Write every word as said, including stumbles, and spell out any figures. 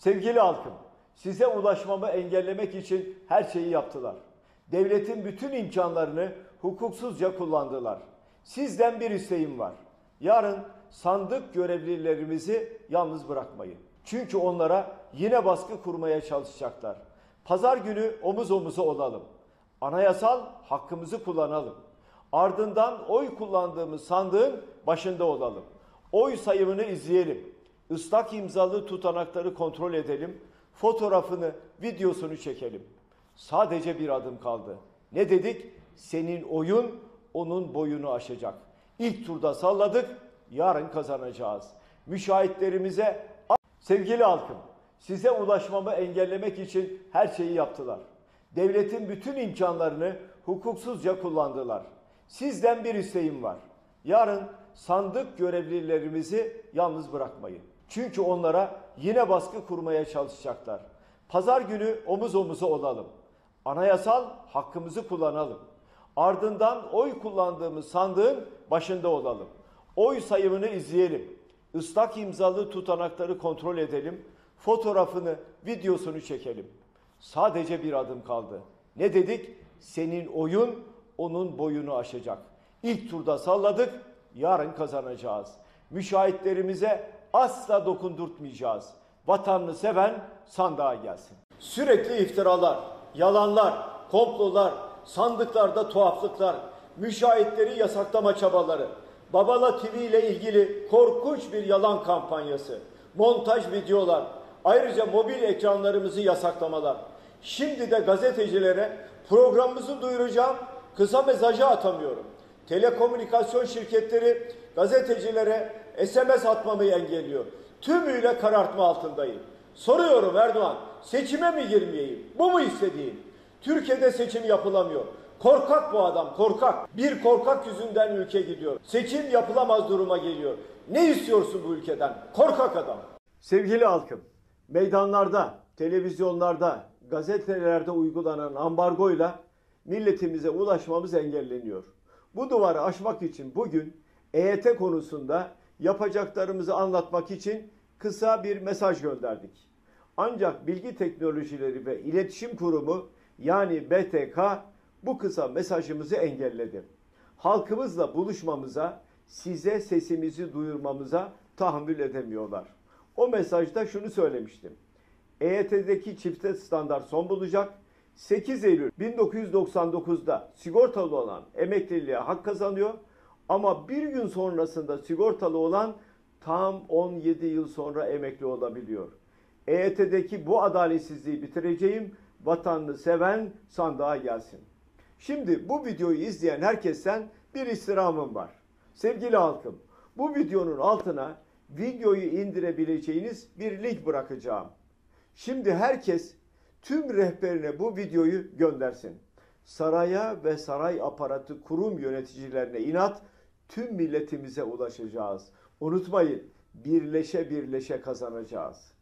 Sevgili halkım, size ulaşmamı engellemek için her şeyi yaptılar. Devletin bütün imkanlarını hukuksuzca kullandılar. Sizden bir isteğim var. Yarın sandık görevlilerimizi yalnız bırakmayın. Çünkü onlara yine baskı kurmaya çalışacaklar. Pazar günü omuz omuza olalım. Anayasal hakkımızı kullanalım. Ardından oy kullandığımız sandığın başında olalım. Oy sayımını izleyelim. Islak imzalı tutanakları kontrol edelim. Fotoğrafını, videosunu çekelim. Sadece bir adım kaldı. Ne dedik? Senin oyun onun boyunu aşacak. İlk turda salladık, yarın kazanacağız. Müşahitlerimize, sevgili halkım, size ulaşmamı engellemek için her şeyi yaptılar. Devletin bütün imkanlarını hukuksuzca kullandılar. Sizden bir isteğim var. Yarın sandık görevlilerimizi yalnız bırakmayın. Çünkü onlara yine baskı kurmaya çalışacaklar. Pazar günü omuz omuza olalım. Anayasal hakkımızı kullanalım. Ardından oy kullandığımız sandığın başında olalım. Oy sayımını izleyelim. Islak imzalı tutanakları kontrol edelim. Fotoğrafını, videosunu çekelim. Sadece bir adım kaldı. Ne dedik? Senin oyun onun boyunu aşacak. İlk turda salladık, yarın kazanacağız. Müşahitlerimize asla dokundurtmayacağız. Vatanını seven sandığa gelsin. Sürekli iftiralar, yalanlar, komplolar, sandıklarda tuhaflıklar, müşahitleri yasaklama çabaları, Babala T V ile ilgili korkunç bir yalan kampanyası, montaj videolar, ayrıca mobil ekranlarımızı yasaklamalar. Şimdi de gazetecilere programımızı duyuracağım, kısa mesajı atamıyorum. Telekomünikasyon şirketleri gazetecilere S M S atmamı engelliyor. Tümüyle karartma altındayım. Soruyorum Erdoğan, seçime mi girmeyeyim? Bu mu istediğin? Türkiye'de seçim yapılamıyor. Korkak bu adam, korkak. Bir korkak yüzünden ülke gidiyor. Seçim yapılamaz duruma geliyor. Ne istiyorsun bu ülkeden? Korkak adam. Sevgili halkım, meydanlarda, televizyonlarda, gazetelerde uygulanan ambargoyla milletimize ulaşmamız engelleniyor. Bu duvarı aşmak için bugün E Y T konusunda yapacaklarımızı anlatmak için kısa bir mesaj gönderdik. Ancak Bilgi Teknolojileri ve İletişim Kurumu yani B T K bu kısa mesajımızı engelledi. Halkımızla buluşmamıza, size sesimizi duyurmamıza tahammül edemiyorlar. O mesajda şunu söylemiştim. E Y T'deki çifte standart son bulacak. sekiz Eylül bin dokuz yüz doksan dokuz'da sigortalı olan emekliliğe hak kazanıyor. Ama bir gün sonrasında sigortalı olan tam on yedi yıl sonra emekli olabiliyor. E Y T'deki bu adaletsizliği bitireceğim. Vatanını seven sandığa gelsin. Şimdi bu videoyu izleyen herkesten bir istirhamım var. Sevgili halkım, bu videonun altına videoyu indirebileceğiniz bir link bırakacağım. Şimdi herkes tüm rehberine bu videoyu göndersin. Saraya ve saray aparatı kurum yöneticilerine inat, tüm milletimize ulaşacağız. Unutmayın, birleşe birleşe kazanacağız.